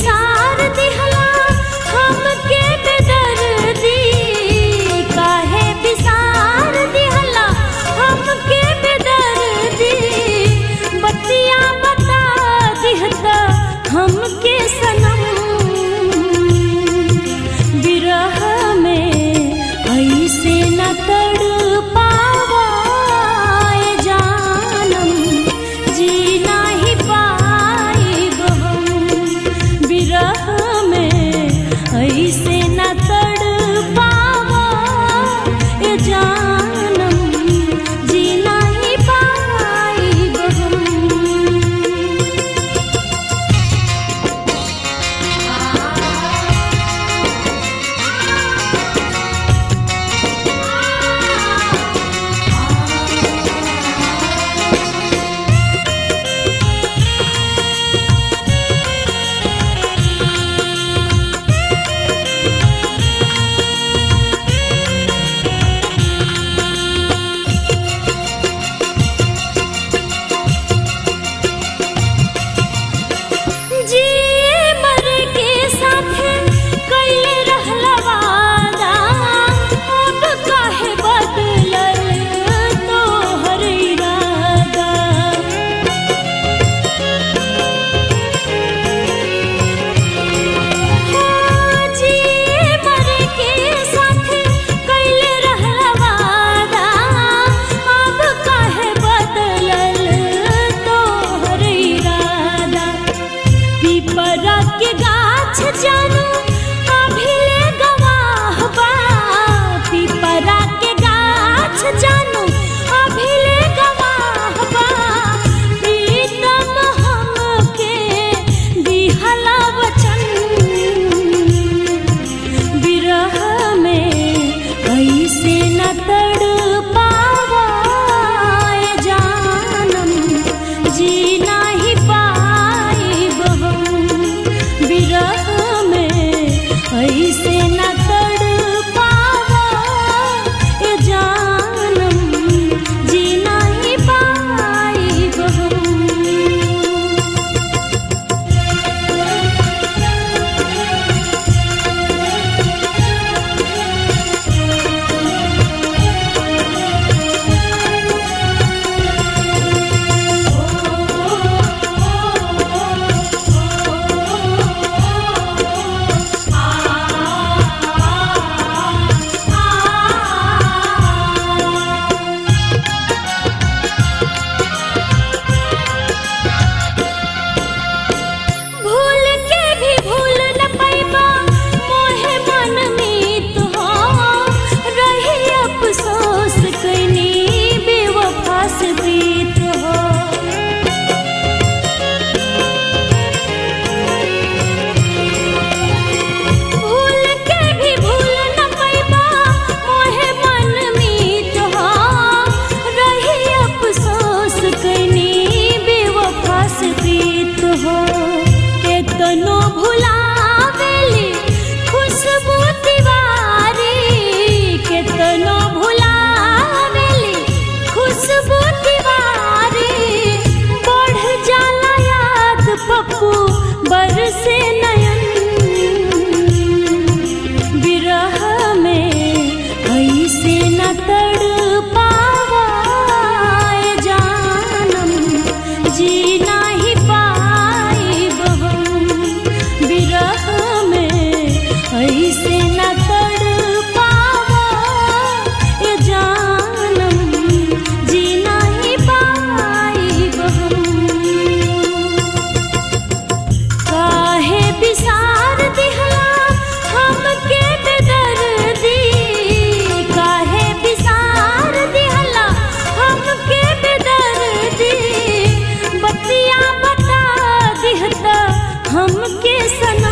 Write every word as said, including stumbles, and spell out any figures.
बिसार दिहला हमके बेदर्दी, काहे बिसार दिहला हमके बेदर्दी, बतिया बता दिहता हमके सनम, विरह में ऐसे न तड़ पावाए जानम, जीना ही पाइब हम, विरह में ऐसे न तड़ पावाए जानम, जीना ही पाइब हम। बरसे नयन, विरह में ऐसे न तड़ पावाए जानम, जीना ही पाइब हम, विरह में ऐसे न तड़ पावाए जानम, जीना ही पाइब हम। बिसार दिहला हमके बेदर्दी, काहे बिसार दिहला हमके बेदर्दी, बतिया बता दिहता हमके सनम,